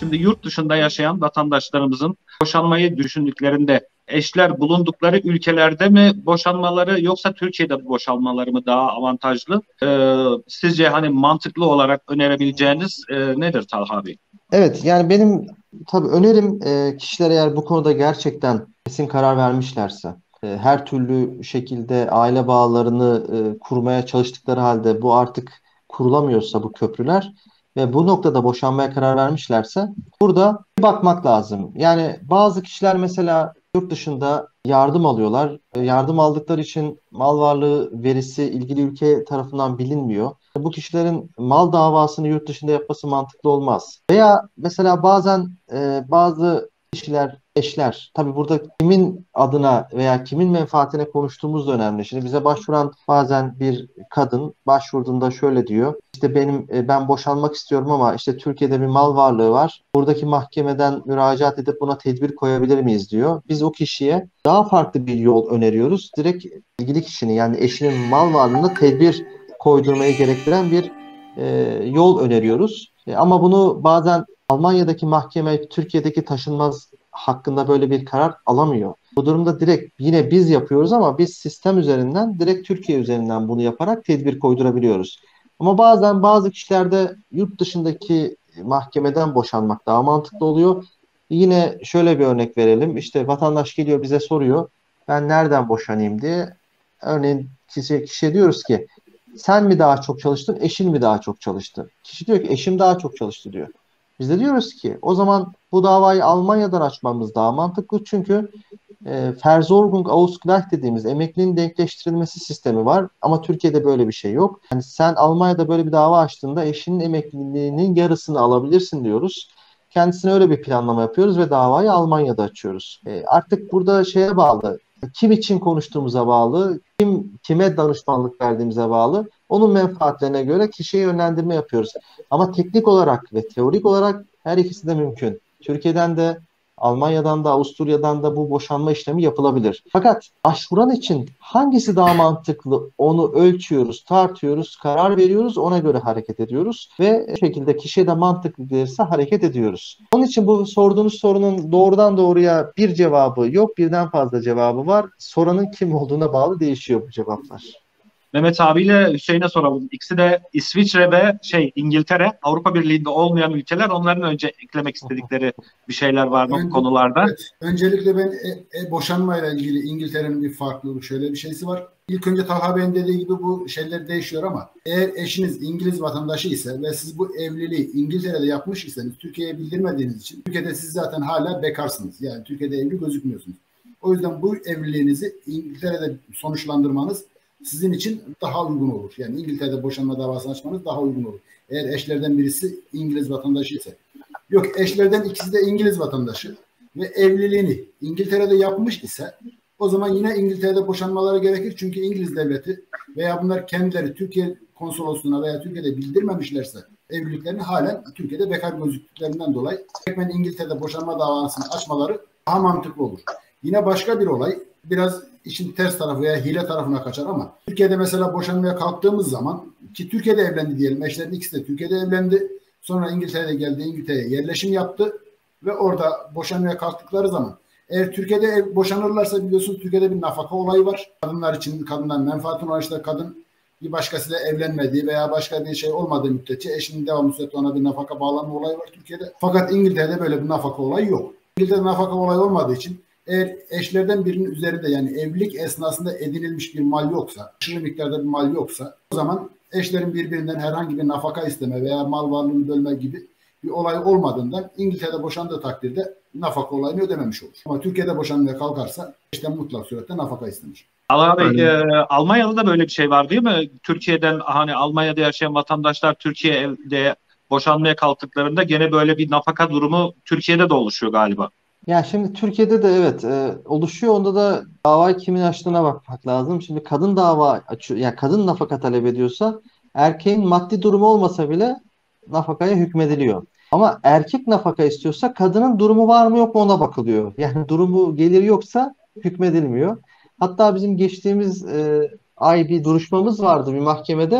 Şimdi yurt dışında yaşayan vatandaşlarımızın boşanmayı düşündüklerinde eşler bulundukları ülkelerde mi boşanmaları yoksa Türkiye'de boşanmaları mı daha avantajlı? Sizce hani mantıklı olarak önerebileceğiniz nedir Talha Bey? Evet, yani benim tabii önerim, kişiler eğer bu konuda gerçekten kesin karar vermişlerse, her türlü şekilde aile bağlarını kurmaya çalıştıkları halde bu artık kurulamıyorsa bu köprüler ve bu noktada boşanmaya karar vermişlerse burada bir bakmak lazım. Yani bazı kişiler mesela yurt dışında yardım alıyorlar. Yardım aldıkları için mal varlığı verisi ilgili ülke tarafından bilinmiyor. Bu kişilerin mal davasını yurt dışında yapması mantıklı olmaz. Veya mesela bazen bazı kişiler, eşler, tabii burada kimin adına veya kimin menfaatine konuştuğumuz da önemli. Şimdi bize başvuran bazen bir kadın başvurduğunda şöyle diyor. İşte ben boşanmak istiyorum ama işte Türkiye'de bir mal varlığı var. Buradaki mahkemeden müracaat edip buna tedbir koyabilir miyiz diyor. Biz o kişiye daha farklı bir yol öneriyoruz. Direkt ilgili kişinin, yani eşinin mal varlığına tedbir koydurmayı gerektiren bir yol öneriyoruz. Ama bunu bazen Almanya'daki mahkeme Türkiye'deki taşınmaz hakkında böyle bir karar alamıyor. Bu durumda direkt yine biz yapıyoruz ama biz sistem üzerinden, direkt Türkiye üzerinden bunu yaparak tedbir koydurabiliyoruz. Ama bazen bazı kişilerde yurt dışındaki mahkemeden boşanmak daha mantıklı oluyor. Yine şöyle bir örnek verelim. İşte vatandaş geliyor bize soruyor. Ben nereden boşanayım diye. Örneğin kişiye diyoruz ki sen mi daha çok çalıştın, eşin mi daha çok çalıştı? Kişi diyor ki eşim daha çok çalıştı diyor. Biz de diyoruz ki o zaman bu davayı Almanya'dan açmamız daha mantıklı. Çünkü Versorgung-Ausgleich dediğimiz emekliliğin denkleştirilmesi sistemi var. Ama Türkiye'de böyle bir şey yok. Yani sen Almanya'da böyle bir dava açtığında eşinin emekliliğinin yarısını alabilirsin diyoruz. Kendisine öyle bir planlama yapıyoruz ve davayı Almanya'da açıyoruz. Artık burada şeye bağlı. Kim için konuştuğumuza bağlı, kime danışmanlık verdiğimize bağlı. Onun menfaatlerine göre kişiye yönlendirme yapıyoruz. Ama teknik olarak ve teorik olarak her ikisi de mümkün. Türkiye'den de, Almanya'dan da, Avusturya'dan da bu boşanma işlemi yapılabilir. Fakat başvuran için hangisi daha mantıklı onu ölçüyoruz, tartıyoruz, karar veriyoruz, ona göre hareket ediyoruz ve bu şekilde kişiye de mantıklı gelirse hareket ediyoruz. Onun için bu sorduğunuz sorunun doğrudan doğruya bir cevabı yok, birden fazla cevabı var. Soranın kim olduğuna bağlı değişiyor bu cevaplar. Mehmet abiyle Hüseyin'e soralım. İkisi de İsviçre ve İngiltere, Avrupa Birliği'nde olmayan ülkeler. Onların önce eklemek istedikleri bir şeyler var mı bu konularda? Evet, öncelikle ben boşanmayla ilgili İngiltere'nin bir farklılığı, şöyle bir şeysi var. İlk önce Talha Bey'in dediği gibi bu şeyler değişiyor ama eğer eşiniz İngiliz vatandaşı ise ve siz bu evliliği İngiltere'de yapmış iseniz Türkiye'ye bildirmediğiniz için Türkiye'de siz zaten hala bekarsınız. Yani Türkiye'de evli gözükmüyorsunuz. O yüzden bu evliliğinizi İngiltere'de sonuçlandırmanız sizin için daha uygun olur. Yani İngiltere'de boşanma davası açmanız daha uygun olur. Eğer eşlerden birisi İngiliz vatandaşı ise. Yok, eşlerden ikisi de İngiliz vatandaşı ve evliliğini İngiltere'de yapmış ise o zaman yine İngiltere'de boşanmaları gerekir. Çünkü İngiliz devleti veya bunlar kendileri Türkiye konsolosluğuna veya Türkiye'de bildirmemişlerse evliliklerini halen Türkiye'de bekar gözüktüklerinden dolayı hemen İngiltere'de boşanma davasını açmaları daha mantıklı olur. Yine başka bir olay, biraz işin ters tarafı veya hile tarafına kaçar ama Türkiye'de mesela boşanmaya kalktığımız zaman, ki Türkiye'de evlendi diyelim, eşlerin ikisi de Türkiye'de evlendi. Sonra İngiltere'de geldi, İngiltere'ye yerleşim yaptı ve orada boşanmaya kalktıkları zaman eğer Türkiye'de boşanırlarsa biliyorsunuz Türkiye'de bir nafaka olayı var. Kadınlar için, kadından menfaatın var, işte kadın bir başkasıyla evlenmediği veya başka bir şey olmadığı müddetçe eşinin devamlı sürekli ona bir nafaka bağlanma olayı var Türkiye'de. Fakat İngiltere'de böyle bir nafaka olayı yok. İngiltere'de nafaka olayı olmadığı için eğer eşlerden birinin üzerinde, yani evlilik esnasında edinilmiş bir mal yoksa, aşırı miktarda bir mal yoksa, o zaman eşlerin birbirinden herhangi bir nafaka isteme veya mal varlığını bölme gibi bir olay olmadığından İngiltere'de boşandığı takdirde nafaka olayını ödememiş olur. Ama Türkiye'de boşanmaya kalkarsa eşten mutlak surette nafaka istemiş. Allah Bey, Yani, Almanya'da da böyle bir şey var değil mi? Türkiye'den hani Almanya'da yaşayan vatandaşlar Türkiye'de boşanmaya kalktıklarında gene böyle bir nafaka durumu Türkiye'de de oluşuyor galiba. Ya şimdi Türkiye'de de evet, oluşuyor. Onda da davayı kimin açtığına bakmak lazım. Şimdi kadın dava açıyor, yani kadın nafaka talep ediyorsa erkeğin maddi durumu olmasa bile nafakaya hükmediliyor. Ama erkek nafaka istiyorsa kadının durumu var mı yok mu ona bakılıyor. Yani durumu, geliri yoksa hükmedilmiyor. Hatta bizim geçtiğimiz ay bir duruşmamız vardı bir mahkemede.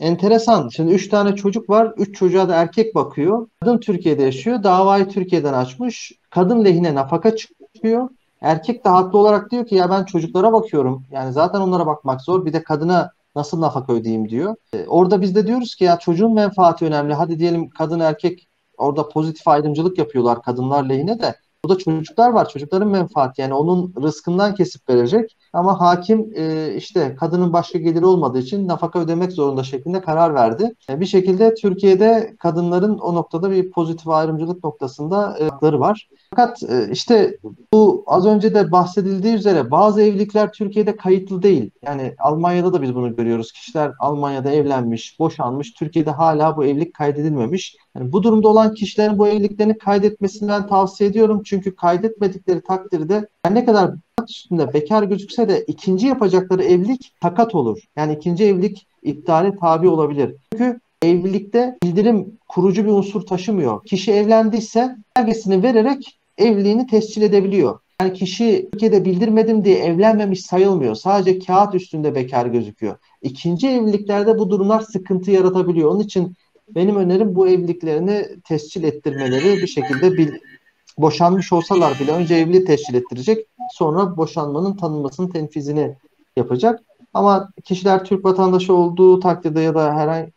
Enteresan. Şimdi 3 tane çocuk var. 3 çocuğa da erkek bakıyor. Kadın Türkiye'de yaşıyor. Davayı Türkiye'den açmış. Kadın lehine nafaka çıkıyor. Erkek de haklı olarak diyor ki ya ben çocuklara bakıyorum. Yani zaten onlara bakmak zor. Bir de kadına nasıl nafaka ödeyeyim diyor. Orada biz de diyoruz ki ya çocuğun menfaati önemli. Hadi diyelim kadın erkek orada pozitif ayrımcılık yapıyorlar kadınlar lehine de. Burada çocuklar var. Çocukların menfaati yani onun rızkından kesip verecek. Ama hakim işte kadının başka geliri olmadığı için nafaka ödemek zorunda şeklinde karar verdi. Bir şekilde Türkiye'de kadınların o noktada bir pozitif ayrımcılık noktasında hakları var. Fakat işte bu az önce de bahsedildiği üzere bazı evlilikler Türkiye'de kayıtlı değil. Yani Almanya'da da biz bunu görüyoruz. Kişiler Almanya'da evlenmiş, boşanmış. Türkiye'de hala bu evlilik kaydedilmemiş. Yani bu durumda olan kişilerin bu evliliklerini kaydetmesini ben tavsiye ediyorum. Çünkü kaydetmedikleri takdirde her ne kadar üstünde bekar gözükse de ikinci yapacakları evlilik sakat olur. Yani ikinci evlilik iptale tabi olabilir. Çünkü evlilikte bildirim kurucu bir unsur taşımıyor. Kişi evlendiyse belgesini vererek evliliğini tescil edebiliyor. Yani kişi Türkiye'de bildirmedim diye evlenmemiş sayılmıyor. Sadece kağıt üstünde bekar gözüküyor. İkinci evliliklerde bu durumlar sıkıntı yaratabiliyor. Onun için benim önerim bu evliliklerini tescil ettirmeleri bir şekilde boşanmış olsalar bile önce evliliği tescil ettirecek. Sonra boşanmanın tanınmasının tenfizini yapacak. Ama kişiler Türk vatandaşı olduğu takdirde ya da herhangi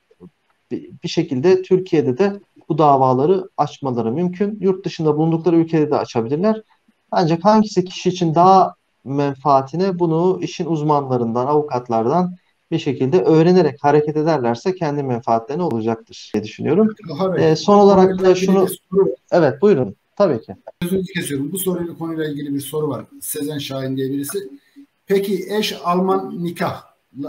bir şekilde Türkiye'de de bu davaları açmaları mümkün. Yurt dışında bulundukları ülkede de açabilirler. Ancak hangisi kişi için daha menfaatine bunu işin uzmanlarından, avukatlardan bir şekilde öğrenerek hareket ederlerse kendi menfaatlerine olacaktır diye düşünüyorum. Son olarak da şunu... Evet, buyurun. Tabii ki. Sözünüzü kesiyorum. Bu konuyla ilgili bir soru var. Sezen Şahin diye birisi. Peki eş Alman nikah.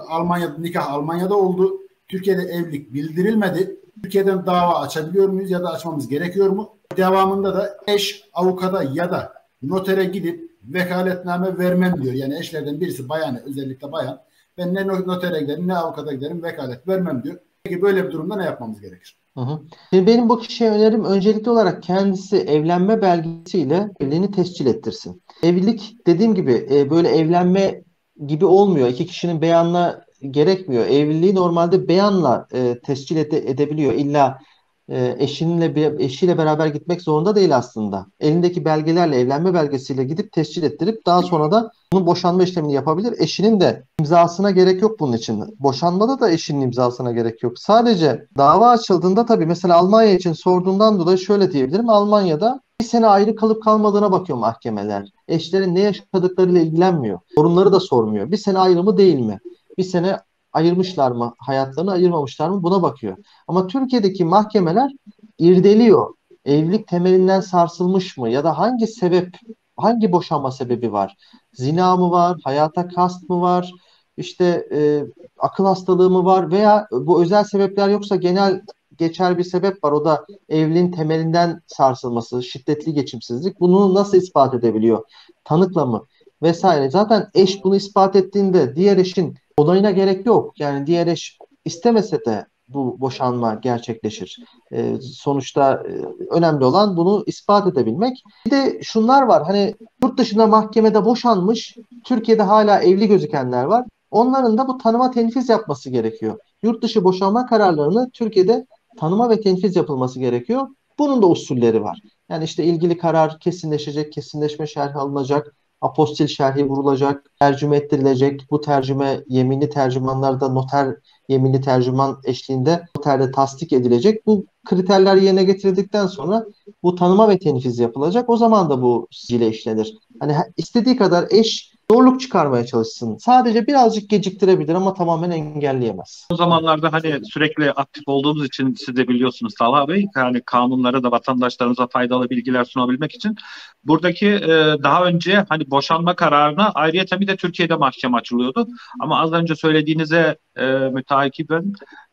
Almanya'da oldu. Türkiye'de evlilik bildirilmedi. Türkiye'den dava açabiliyor muyuz ya da açmamız gerekiyor mu? Devamında da eş avukata ya da notere gidip vekaletname vermem diyor. Yani eşlerden birisi bayan, özellikle bayan. Ben ne notere giderim ne avukata giderim vekalet vermem diyor. Peki böyle bir durumda ne yapmamız gerekir? Şimdi benim bu kişiye önerim öncelikli olarak kendisi evlenme belgesiyle evliliğini tescil ettirsin. Evlilik dediğim gibi böyle evlenme gibi olmuyor. İki kişinin beyanına gerekmiyor. Evliliği normalde beyanla tescil edebiliyor. İlla eşiyle beraber gitmek zorunda değil aslında. Elindeki belgelerle, evlenme belgesiyle gidip tescil ettirip daha sonra da bunun boşanma işlemini yapabilir. Eşinin de imzasına gerek yok bunun için. Boşanmada da eşinin imzasına gerek yok. Sadece dava açıldığında tabii mesela Almanya için sorduğundan dolayı şöyle diyebilirim. Almanya'da bir sene ayrı kalıp kalmadığına bakıyor mahkemeler. Eşlerin ne yaşadıklarıyla ilgilenmiyor. Sorunları da sormuyor. Bir sene ayrı mı değil mi? Bir sene ayırmışlar mı? Hayatlarını ayırmamışlar mı? Buna bakıyor. Ama Türkiye'deki mahkemeler irdeliyor. Evlilik temelinden sarsılmış mı? Ya da hangi boşanma sebebi var? Zina mı var? Hayata kast mı var? İşte akıl hastalığı mı var? Veya bu özel sebepler yoksa genel geçer bir sebep var. O da evliliğin temelinden sarsılması, şiddetli geçimsizlik. Bunu nasıl ispat edebiliyor? Tanıkla mı? Vesaire. Zaten eş bunu ispat ettiğinde diğer eşin onayına gerek yok. Yani diğer eş istemese de bu boşanma gerçekleşir. Sonuçta önemli olan bunu ispat edebilmek. Bir de şunlar var. Hani yurt dışında mahkemede boşanmış, Türkiye'de hala evli gözükenler var. Onların da bu tanıma tenfiz yapması gerekiyor. Yurt dışı boşanma kararlarını Türkiye'de tanıma ve tenfiz yapılması gerekiyor. Bunun da usulleri var. Yani işte ilgili karar kesinleşecek, kesinleşme şerhi alınacak, apostil şerhi vurulacak, tercüme ettirilecek. Bu tercüme yeminli tercümanlarda noter yeminli tercüman eşliğinde noterde tasdik edilecek. Bu kriterler yerine getirildikten sonra bu tanıma ve tenfiz yapılacak. O zaman da bu sicile işlenir. Hani istediği kadar eş zorluk çıkarmaya çalışsın. Sadece birazcık geciktirebilir ama tamamen engelleyemez. O zamanlarda hani sürekli aktif olduğumuz için siz de biliyorsunuz Talha Bey, yani kanunlara da vatandaşlarımıza faydalı bilgiler sunabilmek için buradaki daha önce hani boşanma kararına ayrıyeten bir de Türkiye'de mahkeme açılıyordu. Ama az önce söylediğinize müteakiben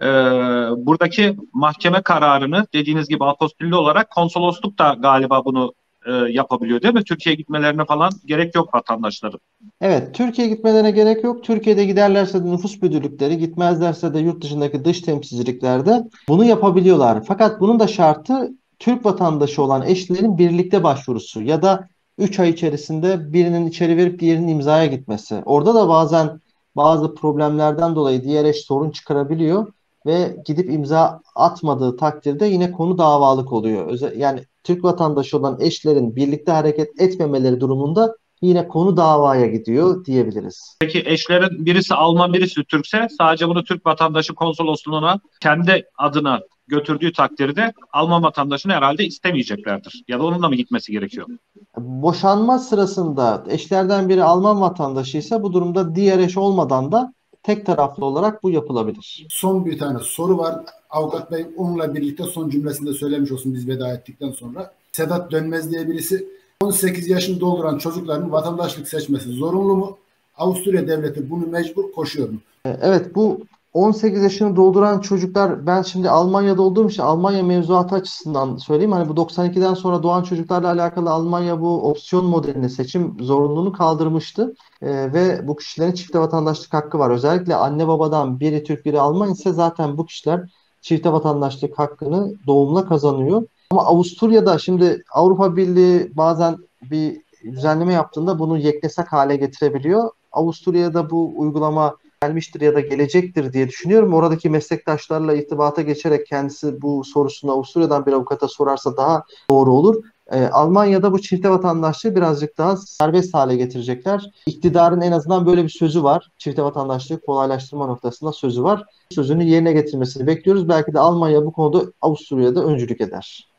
buradaki mahkeme kararını dediğiniz gibi apostilli olarak konsolosluk da galiba bunu yapabiliyor değil mi? Türkiye'ye gitmelerine falan gerek yok vatandaşların. Evet, Türkiye'ye gitmelerine gerek yok. Türkiye'de giderlerse de nüfus müdürlükleri, gitmezlerse de yurt dışındaki dış temsilciliklerde bunu yapabiliyorlar. Fakat bunun da şartı Türk vatandaşı olan eşlerin birlikte başvurusu ya da 3 ay içerisinde birinin içeri verip diğerinin imzaya gitmesi. Orada da bazen bazı problemlerden dolayı diğer eş sorun çıkarabiliyor. ve gidip imza atmadığı takdirde yine konu davalık oluyor. Yani Türk vatandaşı olan eşlerin birlikte hareket etmemeleri durumunda yine konu davaya gidiyor diyebiliriz. Peki eşlerin birisi Alman birisi Türkse sadece bunu Türk vatandaşı konsolosluğuna kendi adına götürdüğü takdirde Alman vatandaşını herhalde istemeyeceklerdir. Ya da onunla mı gitmesi gerekiyor? Boşanma sırasında eşlerden biri Alman vatandaşı ise bu durumda diğer eş olmadan da tek taraflı olarak bu yapılabilir. Son bir tane soru var. Avukat Bey onunla birlikte son cümlesinde söylemiş olsun biz veda ettikten sonra. Sedat Dönmez diye birisi 18 yaşını dolduran çocukların vatandaşlık seçmesi zorunlu mu? Avusturya devleti bunu mecbur koşuyor mu? Evet, bu 18 yaşını dolduran çocuklar, ben şimdi Almanya'da olduğum için Almanya mevzuatı açısından söyleyeyim. Hani bu 92'den sonra doğan çocuklarla alakalı Almanya bu opsiyon modelini, seçim zorunluluğunu kaldırmıştı. Ve bu kişilerin çifte vatandaşlık hakkı var. Özellikle anne babadan biri Türk biri Alman ise zaten bu kişiler çifte vatandaşlık hakkını doğumla kazanıyor. Ama Avusturya'da şimdi Avrupa Birliği bazen bir düzenleme yaptığında bunu yeknesak hale getirebiliyor. Avusturya'da bu uygulama gelmiştir ya da gelecektir diye düşünüyorum. Oradaki meslektaşlarla irtibata geçerek kendisi bu sorusunu Avusturya'dan bir avukata sorarsa daha doğru olur. Almanya'da bu çifte vatandaşlığı birazcık daha serbest hale getirecekler. İktidarın en azından böyle bir sözü var. Çifte vatandaşlığı kolaylaştırma noktasında sözü var. Sözünü yerine getirmesini bekliyoruz. Belki de Almanya bu konuda Avusturya'da öncülük eder.